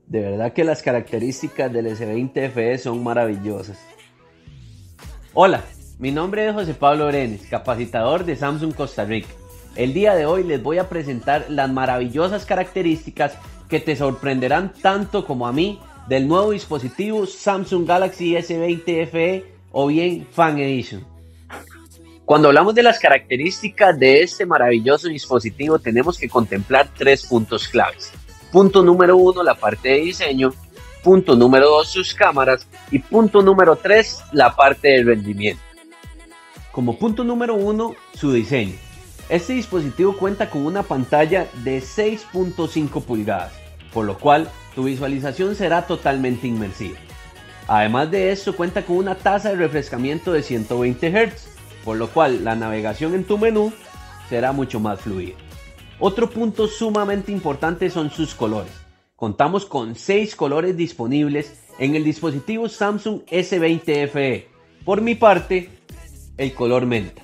De verdad que las características del S20 FE son maravillosas. Hola, mi nombre es José Pablo Brenes, capacitador de Samsung Costa Rica. El día de hoy les voy a presentar las maravillosas características que te sorprenderán tanto como a mí del nuevo dispositivo Samsung Galaxy S20 FE o bien Fan Edition. Cuando hablamos de las características de este maravilloso dispositivo tenemos que contemplar tres puntos claves. Punto número 1, la parte de diseño. Punto número 2, sus cámaras. Y punto número 3, la parte de rendimiento. Como punto número 1, su diseño. Este dispositivo cuenta con una pantalla de 6.5 pulgadas, por lo cual tu visualización será totalmente inmersiva. Además de esto, cuenta con una tasa de refrescamiento de 120 Hz, por lo cual la navegación en tu menú será mucho más fluida. Otro punto sumamente importante son sus colores. Contamos con 6 colores disponibles en el dispositivo Samsung S20 FE. Por mi parte, el color menta.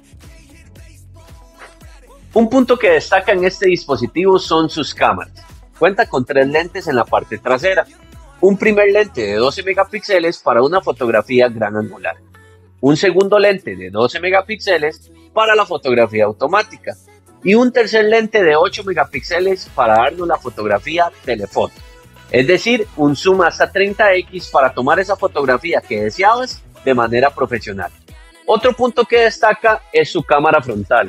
Un punto que destaca en este dispositivo son sus cámaras. Cuenta con 3 lentes en la parte trasera. Un primer lente de 12 megapíxeles para una fotografía gran angular. Un segundo lente de 12 megapíxeles para la fotografía automática. Y un tercer lente de 8 megapíxeles para darnos la fotografía telefoto. Es decir, un zoom hasta 30x para tomar esa fotografía que deseabas de manera profesional. Otro punto que destaca es su cámara frontal.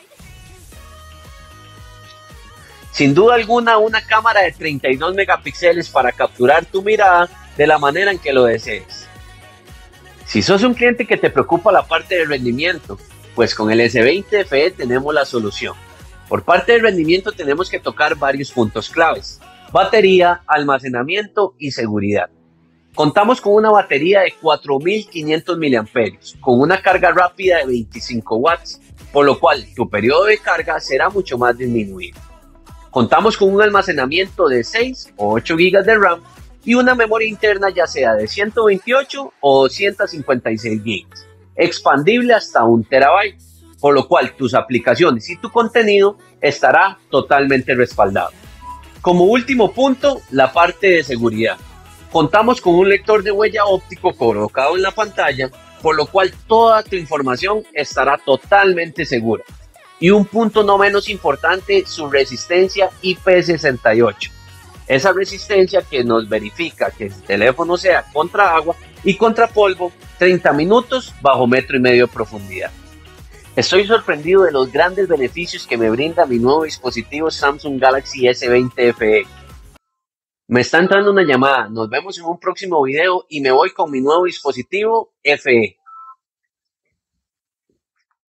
Sin duda alguna, una cámara de 32 megapíxeles para capturar tu mirada de la manera en que lo desees. Si sos un cliente que te preocupa la parte de rendimiento, pues con el S20 FE tenemos la solución. Por parte del rendimiento tenemos que tocar varios puntos claves: batería, almacenamiento y seguridad. Contamos con una batería de 4500 mAh, con una carga rápida de 25 watts, por lo cual tu periodo de carga será mucho más disminuido. Contamos con un almacenamiento de 6 o 8 GB de RAM y una memoria interna ya sea de 128 o 256 GB, expandible hasta 1 TB, por lo cual tus aplicaciones y tu contenido estará totalmente respaldado. Como último punto, la parte de seguridad. Contamos con un lector de huella óptico colocado en la pantalla, por lo cual toda tu información estará totalmente segura. Y un punto no menos importante, su resistencia IP68. Esa resistencia que nos verifica que el teléfono sea contra agua y contra polvo 30 minutos bajo 1,5 metros de profundidad. Estoy sorprendido de los grandes beneficios que me brinda mi nuevo dispositivo Samsung Galaxy S20 FE. Me está entrando una llamada, nos vemos en un próximo video y me voy con mi nuevo dispositivo FE.